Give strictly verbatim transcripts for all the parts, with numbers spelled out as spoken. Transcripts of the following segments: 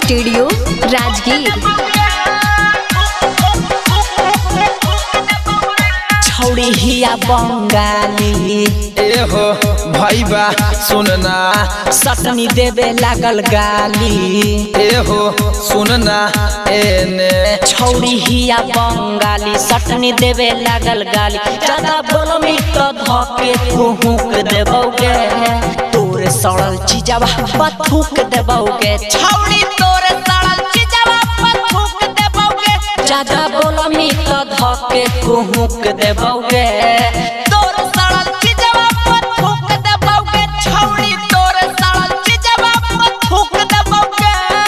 Studio Rajgir. छौड़ी हिया बंगाली ए हो भाई बा सुनना सटनी देवे लागल गाली ए हो सुनना एने छौड़ी हिया बंगाली सटनी देवे लागल गाली ज्यादा बोलमी तो धके फूक देबौगे तोरे सड़ल चीजवा पथूक देबौगे छौड़ी तोरे सड़ल चीजवा पथूक देबौगे ज्यादा बोलमी तो धके फूक देबौगे तोरे सड़ल चीजवा पथूक देबौगे छौड़ी तोरे सड़ल चीजवा पथूक देबौगे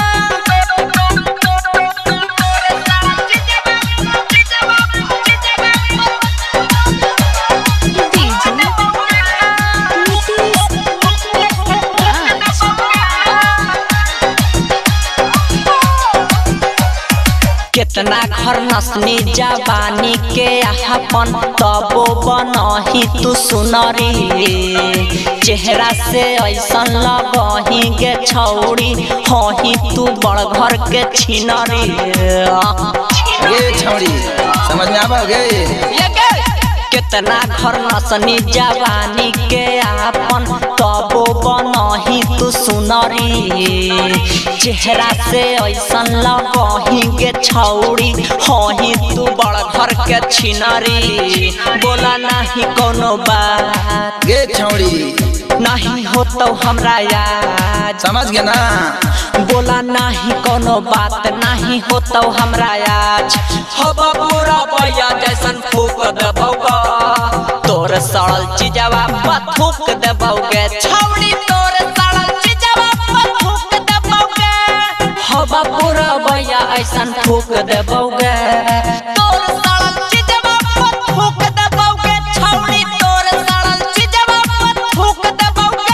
कितना घर नसनी जवानी के अपन तबो बनही तू सुनरी चेहरा से ऐसा लगही गे छौड़ी हही तू बड़ घर के छिनरी ये छौड़ी समझ में आवा गे कितना घर नसनी जवानी के अपन तबो बनही तू सुनरी चेहरा से ऐसा लगही गे छौड़ी हही तू बड़ घर के छिनरी बोला नहीं कोनो बात गे छौड़ी नहीं हो तो हमरा याद समझ गए ना बोला नहीं कोनो बात नहीं हो तो हमरा याद हवा पूरा भैया जैसन फूक देबौगा तोर सड़ल चीजवा पथूक देबौगे छौड़ी तोर सड़ल चीजवा पथूक देबौगे हवा पूरा भैया ऐसन फूक देबौगे तोर सड़ल चीजवा पथूक देबौगे छौड़ी तोर सड़ल चीजवा पथूक देबौगे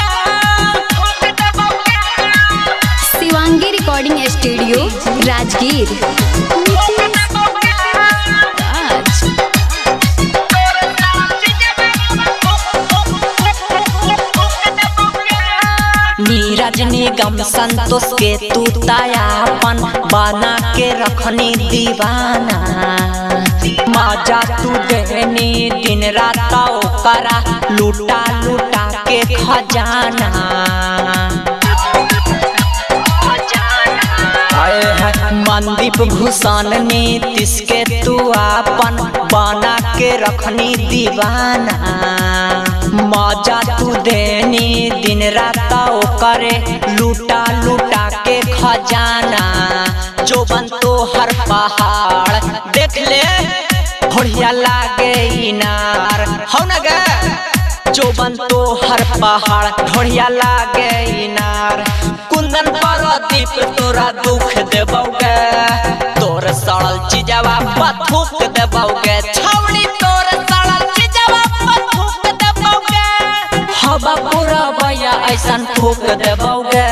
शिवांगी रिकॉर्डिंग स्टूडियो राजगीर। नीरज निगम संतोष के तू तायापन बना के रखनी दीवाना मजा तू देनी दिन रात ओकरा लूटा लूटा के खजाना मनदीप भूषण नीतीश के तू अपन बना के रखनी दीवाना मजा तू देनी दिन रात ओकरे लूटा लूटा के खजाना जो बन तो हर पहाड़ देख ले बढ़िया लागे इनार हो न गे जो बन तो हर पहाड़ बढ़िया लागे इनार कुंदन प्रदीप तोरा दुख देबौगे तोर सड़ल चीजवा पथूक देबौगे छौड़ी तोर सड़ल चीजवा पथूक देबौगे हवा पूरा भैया ऐसन फूक देबौगे